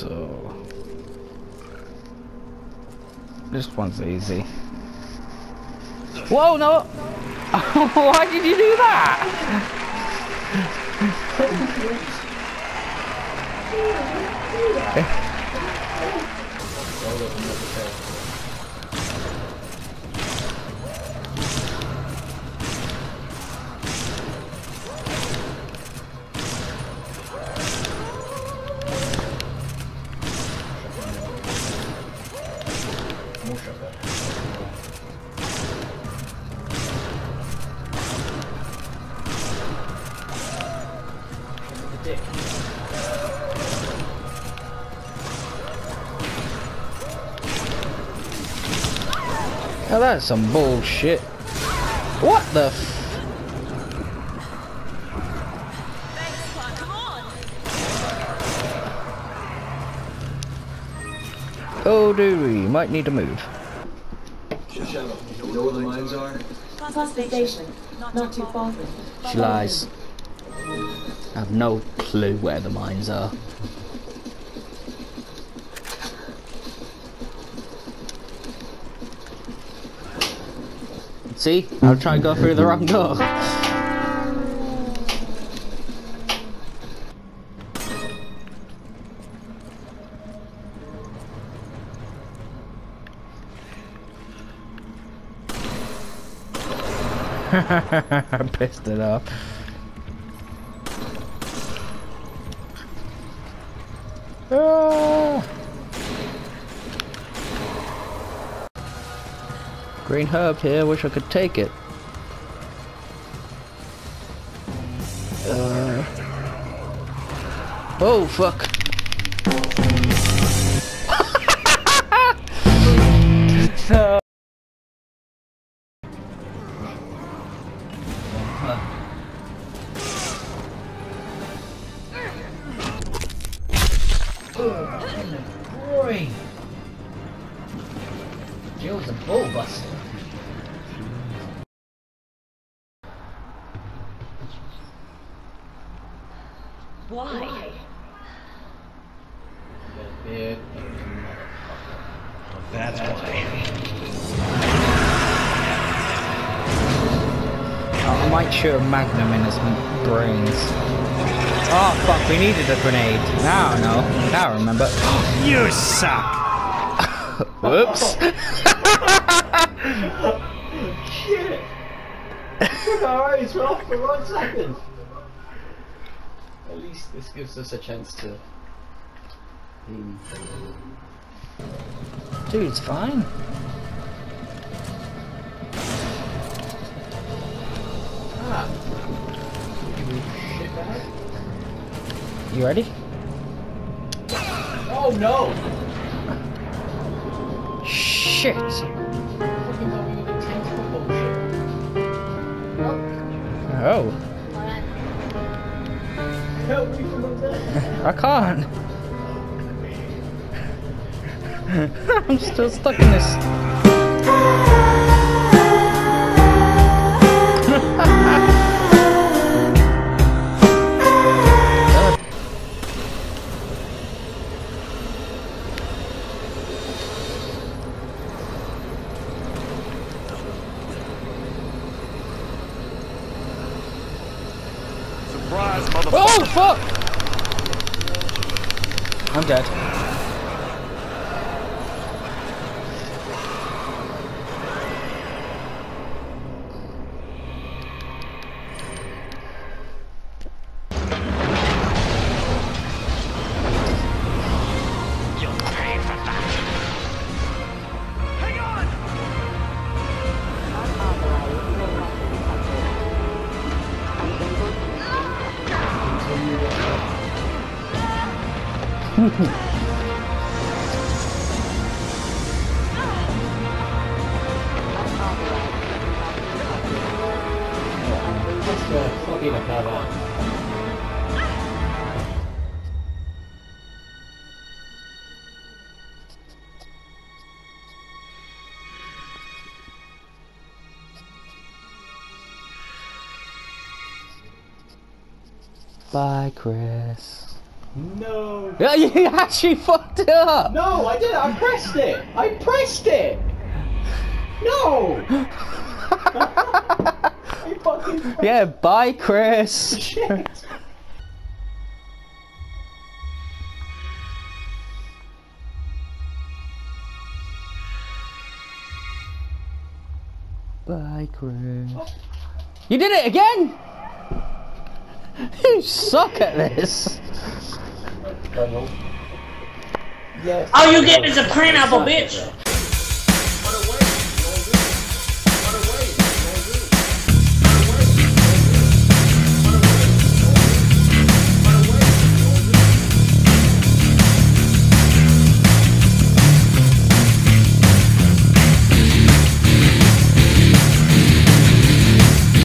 So this one's easy. Whoa, no! Why did you do that? Now that's some bullshit. What the f— oh, do we might need to move. You know where the mines are? Past the station, not too far from it. She lies. I have no clue where the mines are. See? I'll try and go through the wrong door. I pissed it off. Ah. Green herb here, wish I could take it. Oh fuck. Boy, Jill's a bull buster. Why? That's why. I might shoot a magnum in his brains. Oh fuck, we needed a grenade. Now I know. Now I remember. You suck! Whoops. Shit! Our eyes were off for 1 second. At least this gives us a chance to. Dude, it's fine. Ah. Shit bag. You ready? Oh no! Shit. Fucking thought we were gonna tank football shit. Oh. Help me from up there. I can't. I'm still stuck in this. Surprise, motherfucker! Oh fuck! I'm dead. Fucking about Bye, Chris. No. Yeah, you actually fucked it up! No, I did it. I pressed it. I pressed it. No. I fucking pressed Yeah, bye, Chris. shit. Bye, Chris. You did it again! You suck at this. Yes. All you get is a pineapple, bitch.